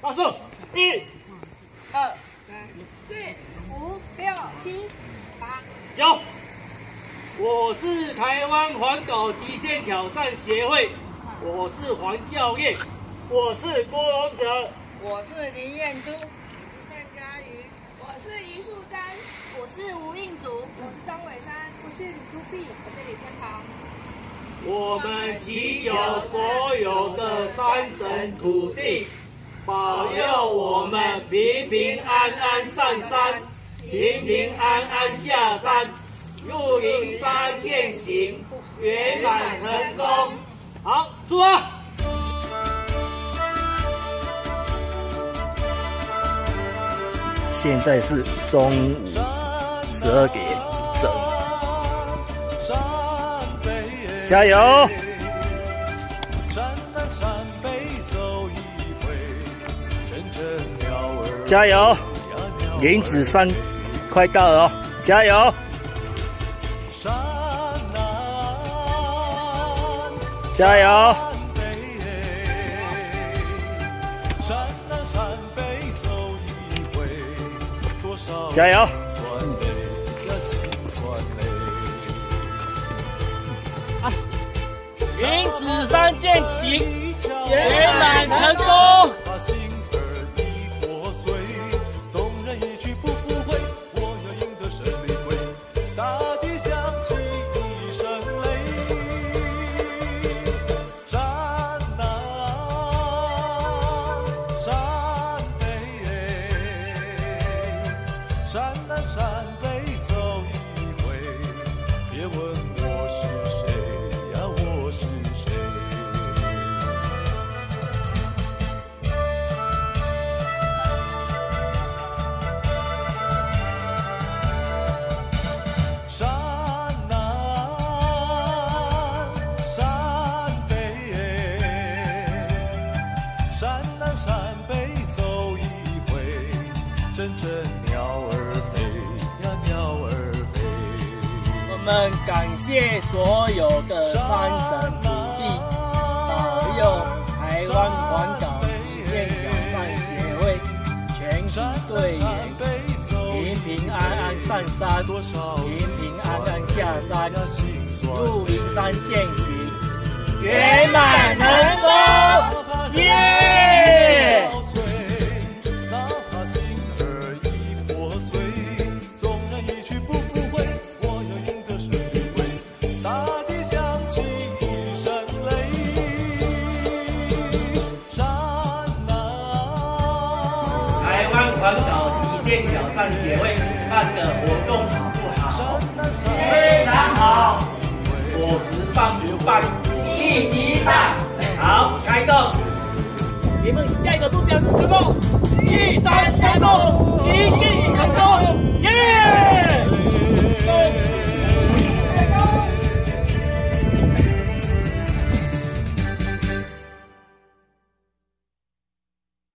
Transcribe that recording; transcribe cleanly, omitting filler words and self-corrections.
倒数1、 2、3、4、5、6、7、8、 9。我是台湾环岛极限挑战协会，我是黄教练，我是郭荣哲， 我是林彦珠， 我是范佳瑜，我是于素贞， 我是吴映竹， 我是张伟山，我是李朱碧，我是李天堂。 我们祈求所有的山神土地保佑我们平平安安上山，平平安安下山，露营3践行圆满成功。好，出发！现在是中午12点整，加油！加油！林子山快到了哦，加油！加油！加油！林子山践行圆满成功。 山南山北走一回，别问我是谁呀，我是谁。山南山北，山南山北走一回，阵阵鸟儿飞呀，鸟儿飞。 我们感谢所有的山神土地，保佑台湾环岛极限挑战协会全体队员平平安安上山，平平安安下山，露营3践行圆满成功，耶！环岛极限挑战协会办的活动好不好？非常好，伙食棒不棒？一级棒！好，开动！你们下一个目标是什么？玉山加工，一定成功！耶！